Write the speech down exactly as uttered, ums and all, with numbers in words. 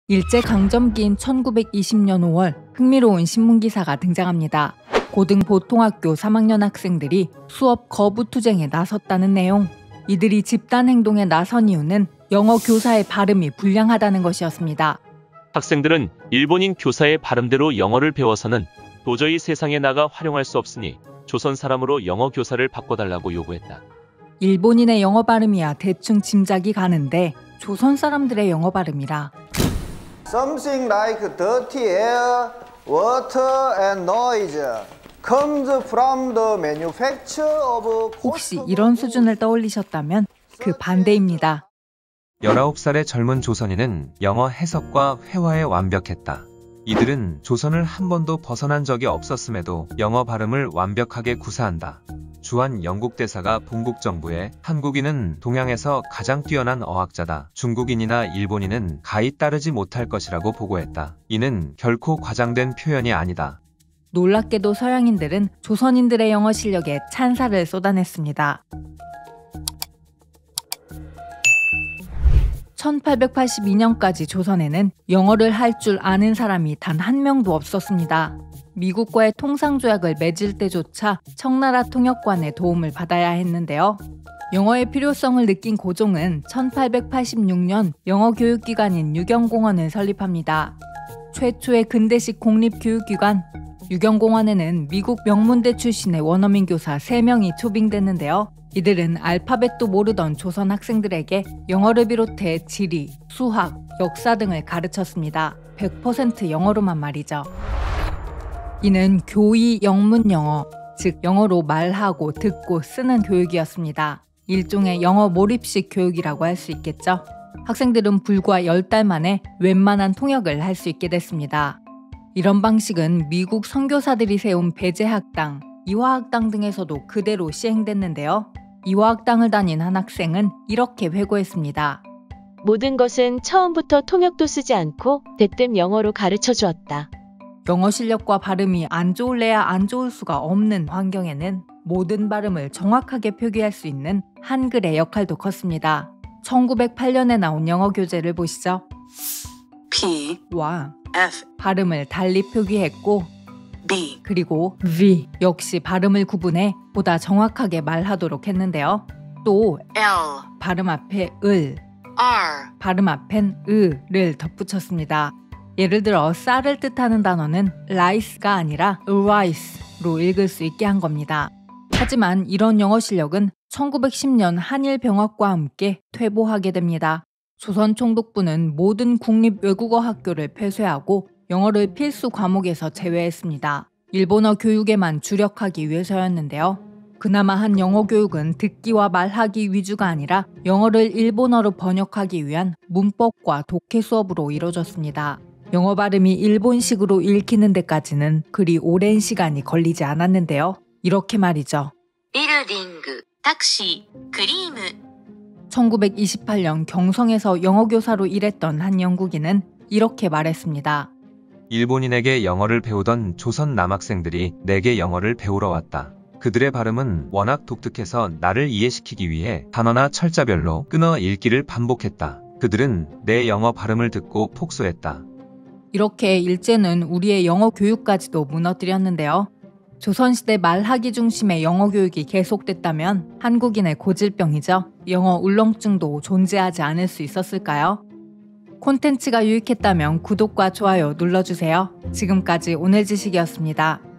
일제강점기인 천구백이십 년 오월 흥미로운 신문기사가 등장합니다. 고등보통학교 삼 학년 학생들이 수업 거부 투쟁에 나섰다는 내용. 이들이 집단행동에 나선 이유는 영어 교사의 발음이 불량하다는 것이었습니다. 학생들은 일본인 교사의 발음대로 영어를 배워서는 도저히 세상에 나가 활용할 수 없으니 조선 사람으로 영어 교사를 바꿔달라고 요구했다. 일본인의 영어 발음이야 대충 짐작이 가는데 조선 사람들의 영어 발음이라 Something like dirty air, water and noise comes from the manufacture of 혹시 이런 수준을 떠올리셨다면 그 반대입니다. 열아홉 살의 젊은 조선인은 영어 해석과 회화에 완벽했다. 이들은 조선을 한 번도 벗어난 적이 없었음에도 영어 발음을 완벽하게 구사한다. 주한 영국 대사가 본국 정부에 한국인은 동양에서 가장 뛰어난 어학자다. 중국인이나 일본인은 가히 따르지 못할 것이라고 보고했다. 이는 결코 과장된 표현이 아니다. 놀랍게도 서양인들은 조선인들의 영어 실력에 찬사를 쏟아냈습니다. 천팔백팔십이 년까지 조선에는 영어를 할 줄 아는 사람이 단 한 명도 없었습니다. 미국과의 통상조약을 맺을 때조차 청나라 통역관의 도움을 받아야 했는데요. 영어의 필요성을 느낀 고종은 천팔백팔십육 년 영어 교육기관인 유경공원을 설립합니다. 최초의 근대식 공립교육기관 유경공원에는 미국 명문대 출신의 원어민 교사 세 명이 초빙됐는데요. 이들은 알파벳도 모르던 조선 학생들에게 영어를 비롯해 지리, 수학, 역사 등을 가르쳤습니다. 백 퍼센트 영어로만 말이죠. 이는 교의 영문 영어, 즉 영어로 말하고 듣고 쓰는 교육이었습니다. 일종의 영어 몰입식 교육이라고 할 수 있겠죠. 학생들은 불과 열 달 만에 웬만한 통역을 할 수 있게 됐습니다. 이런 방식은 미국 선교사들이 세운 배제학당, 이화학당 등에서도 그대로 시행됐는데요. 이화학당을 다닌 한 학생은 이렇게 회고했습니다. 모든 것은 처음부터 통역도 쓰지 않고 대뜸 영어로 가르쳐 주었다. 영어 실력과 발음이 안 좋을래야 안 좋을 수가 없는 환경에는 모든 발음을 정확하게 표기할 수 있는 한글의 역할도 컸습니다. 천구백팔 년에 나온 영어 교재를 보시죠. P와 F 발음을 달리 표기했고 B 그리고 V 역시 발음을 구분해 보다 정확하게 말하도록 했는데요. 또 L 발음 앞에 을, R 발음 앞엔 으를 덧붙였습니다. 예를 들어 쌀을 뜻하는 단어는 rice가 아니라 rice로 읽을 수 있게 한 겁니다. 하지만 이런 영어 실력은 천구백십 년 한일병합과 함께 퇴보하게 됩니다. 조선 총독부는 모든 국립 외국어 학교를 폐쇄하고 영어를 필수 과목에서 제외했습니다. 일본어 교육에만 주력하기 위해서였는데요. 그나마 한 영어 교육은 듣기와 말하기 위주가 아니라 영어를 일본어로 번역하기 위한 문법과 독해 수업으로 이루어졌습니다. 영어 발음이 일본식으로 읽히는 데까지는 그리 오랜 시간이 걸리지 않았는데요. 이렇게 말이죠. 빌딩, 택시, 크림. 천구백이십팔 년 경성에서 영어교사로 일했던 한 영국인은 이렇게 말했습니다. 일본인에게 영어를 배우던 조선 남학생들이 내게 영어를 배우러 왔다. 그들의 발음은 워낙 독특해서 나를 이해시키기 위해 단어나 철자별로 끊어 읽기를 반복했다. 그들은 내 영어 발음을 듣고 폭소했다. 이렇게 일제는 우리의 영어 교육까지도 무너뜨렸는데요. 조선시대 말하기 중심의 영어 교육이 계속됐다면 한국인의 고질병이죠. 영어 울렁증도 존재하지 않을 수 있었을까요? 콘텐츠가 유익했다면 구독과 좋아요 눌러주세요. 지금까지 오늘 지식이었습니다.